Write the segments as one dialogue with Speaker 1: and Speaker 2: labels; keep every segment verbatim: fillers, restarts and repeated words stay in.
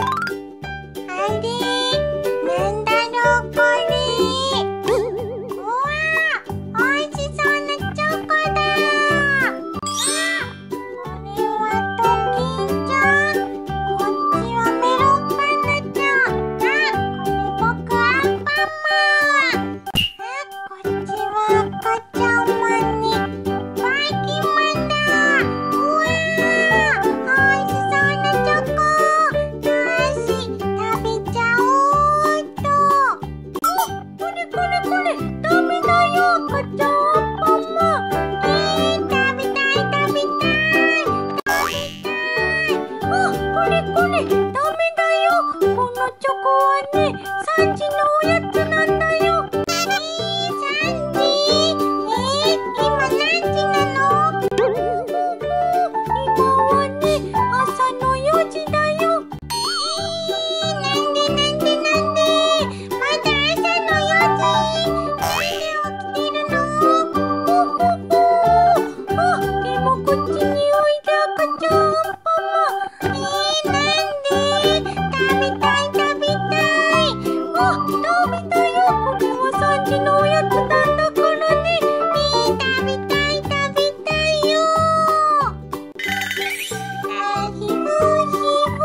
Speaker 1: なんだろうこれ。うわー、おいしそうなチョコだ。あ、これはドキンちゃん。こっちはメロンパンダちゃん。あ、これ僕アンパンマン。あ、こっちは赤ちゃんマンにバイキンマンだ。うわー、おいしそうなチョコ。よし、食べちゃおうっと。これこれこれ、ダメだよ、赤ちゃんアンパンマン。えー、食べたい食べたい食べたい。あ、これこれ、ダメだよ。このチョコはね、さんじのおやつなんだよ。えー、さんじ？えー、今何時なの？今はね、朝のよじだよ。えー、なんでなんでなんで、まだ朝のよじ。なんで起きてるの？ほほほ。あ、でもこっちにおいで赤ちゃんアンパンマン。えー、なんで？食べたい食べたい。あ、ダメだよ。これはさんじのおやつなんだからね。えー、食べたい食べたいよ。あ、ひふひふ。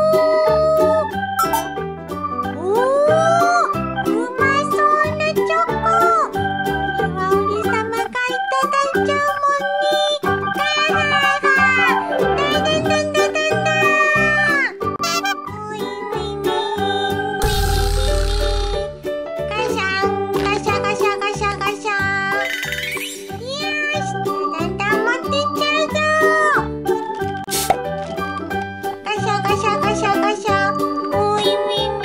Speaker 1: おー、うまそうなチョコ。これは俺様がいただいちゃうもんね。ガーハーハー。だだだだだだ。ういういうういうガシャンガシャガシャガシャガシャン。よーし、だんだん持ってっちゃうぞ。ガシャガシャガシャガシャ。ういういういう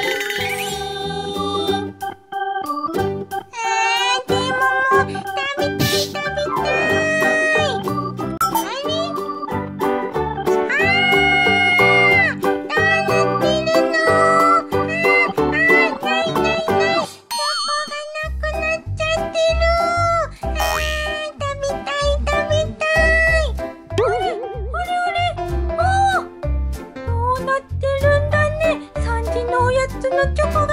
Speaker 1: あー、でももう食べたい食べたい。あれ？あー、どうなってるの？あー、あー、ないないない。チョコがなくなっちゃってる。あー、食べたい食べたい。あれあれあれ。あー、どうなってるんだね。さんじのおやつのチョコが